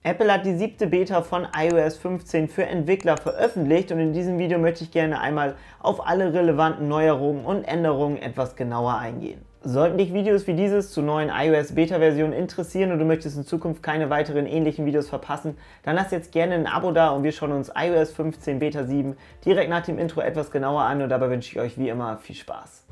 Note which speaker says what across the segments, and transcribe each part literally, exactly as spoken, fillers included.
Speaker 1: Apple hat die siebte Beta von i O S fünfzehn für Entwickler veröffentlicht und in diesem Video möchte ich gerne einmal auf alle relevanten Neuerungen und Änderungen etwas genauer eingehen. Sollten dich Videos wie dieses zu neuen iOS Beta-Versionen interessieren und du möchtest in Zukunft keine weiteren ähnlichen Videos verpassen, dann lass jetzt gerne ein Abo da und wir schauen uns i O S fünfzehn Beta sieben direkt nach dem Intro etwas genauer an und dabei wünsche ich euch wie immer viel Spaß.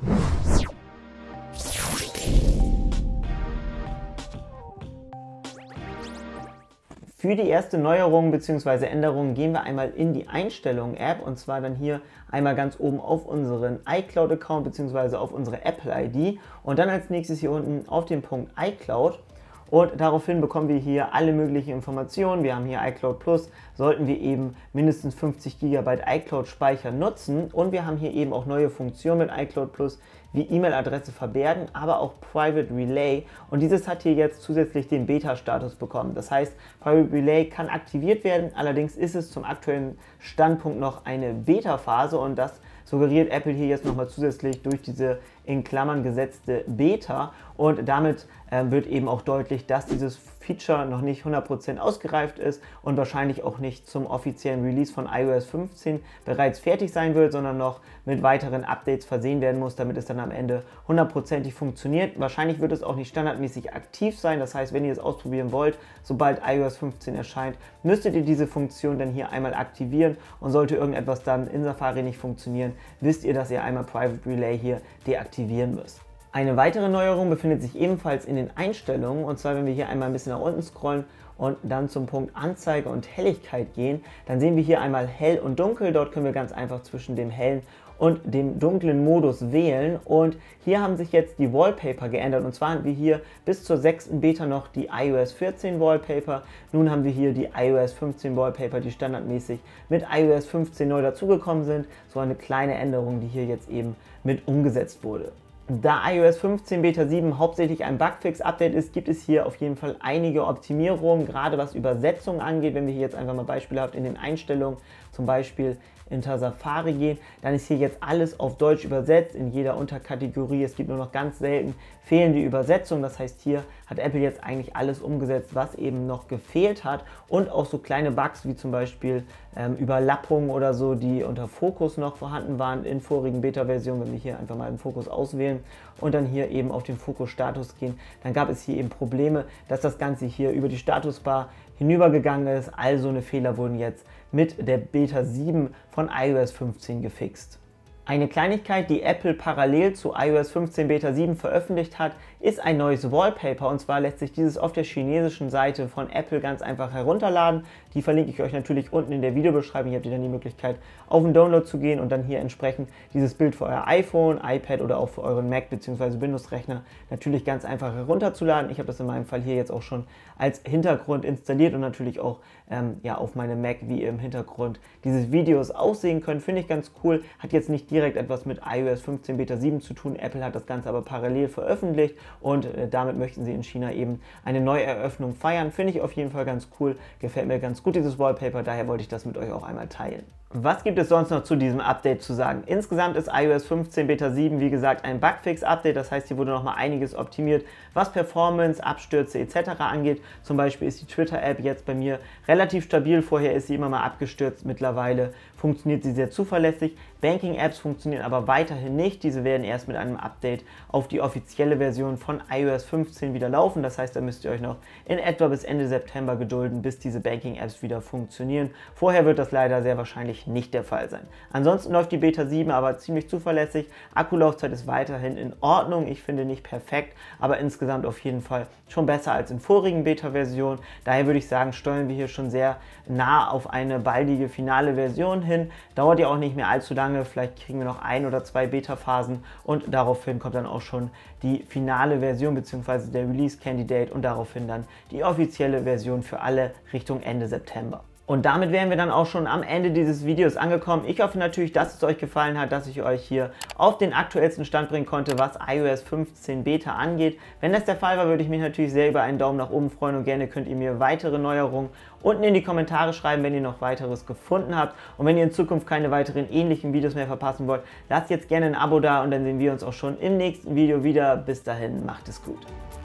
Speaker 1: Für die erste Neuerung bzw. Änderung gehen wir einmal in die Einstellungen-App und zwar dann hier einmal ganz oben auf unseren iCloud-Account bzw. auf unsere Apple-I D und dann als nächstes hier unten auf den Punkt iCloud. Und daraufhin bekommen wir hier alle möglichen Informationen. Wir haben hier iCloud Plus, sollten wir eben mindestens fünfzig Gigabyte iCloud-Speicher nutzen. Und wir haben hier eben auch neue Funktionen mit iCloud Plus, wie E-Mail-Adresse verbergen, aber auch Private Relay. Und dieses hat hier jetzt zusätzlich den Beta-Status bekommen. Das heißt, Private Relay kann aktiviert werden, allerdings ist es zum aktuellen Standpunkt noch eine Beta-Phase und das suggeriert Apple hier jetzt nochmal zusätzlich durch diese in Klammern gesetzte Beta und damit äh, wird eben auch deutlich, dass dieses Feature noch nicht hundert Prozent ausgereift ist und wahrscheinlich auch nicht zum offiziellen Release von i O S fünfzehn bereits fertig sein wird, sondern noch mit weiteren Updates versehen werden muss, damit es dann am Ende hundertprozentig funktioniert. Wahrscheinlich wird es auch nicht standardmäßig aktiv sein, das heißt, wenn ihr es ausprobieren wollt, sobald i O S fünfzehn erscheint, müsstet ihr diese Funktion dann hier einmal aktivieren und sollte irgendetwas dann in Safari nicht funktionieren, wisst ihr, dass ihr einmal Private Relay hier deaktivieren müsst. Eine weitere Neuerung befindet sich ebenfalls in den Einstellungen und zwar, wenn wir hier einmal ein bisschen nach unten scrollen und dann zum Punkt Anzeige und Helligkeit gehen, dann sehen wir hier einmal hell und dunkel. Dort können wir ganz einfach zwischen dem hellen und dem dunklen Modus wählen und hier haben sich jetzt die Wallpaper geändert und zwar haben wir hier bis zur sechsten Beta noch die i O S vierzehn Wallpaper, nun haben wir hier die i O S fünfzehn Wallpaper, die standardmäßig mit i O S fünfzehn neu dazugekommen sind, so eine kleine Änderung, die hier jetzt eben mit umgesetzt wurde. Da i O S fünfzehn Beta sieben hauptsächlich ein Bugfix-Update ist, gibt es hier auf jeden Fall einige Optimierungen, gerade was Übersetzung angeht. Wenn wir hier jetzt einfach mal beispielhaft in den Einstellungen zum Beispiel hinter Safari gehen, dann ist hier jetzt alles auf Deutsch übersetzt, in jeder Unterkategorie. Es gibt nur noch ganz selten fehlende Übersetzungen. Das heißt, hier hat Apple jetzt eigentlich alles umgesetzt, was eben noch gefehlt hat. Und auch so kleine Bugs wie zum Beispiel ähm, Überlappungen oder so, die unter Fokus noch vorhanden waren in vorigen Beta-Versionen. Wenn wir hier einfach mal den Fokus auswählen und dann hier eben auf den Fokus-Status gehen, dann gab es hier eben Probleme, dass das Ganze hier über die Statusbar hinübergegangen ist. All so eine Fehler wurden jetzt mit der Beta sieben von i O S fünfzehn gefixt. Eine Kleinigkeit, die Apple parallel zu i O S fünfzehn Beta sieben veröffentlicht hat, ist ein neues Wallpaper und zwar lässt sich dieses auf der chinesischen Seite von Apple ganz einfach herunterladen. Die verlinke ich euch natürlich unten in der Videobeschreibung. Hier habt ihr dann die Möglichkeit auf den Download zu gehen und dann hier entsprechend dieses Bild für euer iPhone, iPad oder auch für euren Mac bzw. Windows-Rechner natürlich ganz einfach herunterzuladen. Ich habe das in meinem Fall hier jetzt auch schon als Hintergrund installiert und natürlich auch ähm, ja, auf meinem Mac, wie ihr im Hintergrund dieses Videos aussehen könnt. Finde ich ganz cool, hat jetzt nicht direkt etwas mit i O S fünfzehn Beta sieben zu tun. Apple hat das Ganze aber parallel veröffentlicht und äh, damit möchten sie in China eben eine Neueröffnung feiern. Finde ich auf jeden Fall ganz cool, gefällt mir ganz gut dieses Wallpaper, daher wollte ich das mit euch auch einmal teilen. Was gibt es sonst noch zu diesem Update zu sagen? Insgesamt ist i O S fünfzehn Beta sieben wie gesagt ein Bugfix-Update, das heißt hier wurde nochmal einiges optimiert, was Performance, Abstürze et cetera angeht. Zum Beispiel ist die Twitter-App jetzt bei mir relativ stabil, vorher ist sie immer mal abgestürzt, mittlerweile funktioniert sie sehr zuverlässig. Banking-Apps funktionieren aber weiterhin nicht, diese werden erst mit einem Update auf die offizielle Version von i O S fünfzehn wieder laufen, das heißt, da müsst ihr euch noch in etwa bis Ende September gedulden, bis diese Banking-Apps wieder funktionieren. Vorher wird das leider sehr wahrscheinlich nicht der Fall sein. Ansonsten läuft die Beta sieben aber ziemlich zuverlässig, Akkulaufzeit ist weiterhin in Ordnung, ich finde nicht perfekt, aber insgesamt auf jeden Fall schon besser als in vorigen Beta-Versionen. Daher würde ich sagen, steuern wir hier schon sehr nah auf eine baldige finale Version hin. Dauert ja auch nicht mehr allzu lange, vielleicht kriegen wir noch ein oder zwei Beta-Phasen und daraufhin kommt dann auch schon die finale Version bzw. der Release-Candidate und daraufhin dann die offizielle Version für alle Richtung Ende September. Und damit wären wir dann auch schon am Ende dieses Videos angekommen. Ich hoffe natürlich, dass es euch gefallen hat, dass ich euch hier auf den aktuellsten Stand bringen konnte, was i O S fünfzehn Beta angeht. Wenn das der Fall war, würde ich mich natürlich sehr über einen Daumen nach oben freuen und gerne könnt ihr mir weitere Neuerungen unten in die Kommentare schreiben, wenn ihr noch weiteres gefunden habt. Und wenn ihr in Zukunft keine weiteren ähnlichen Videos mehr verpassen wollt, lasst jetzt gerne ein Abo da und dann sehen wir uns auch schon im nächsten Video wieder. Bis dahin, macht es gut.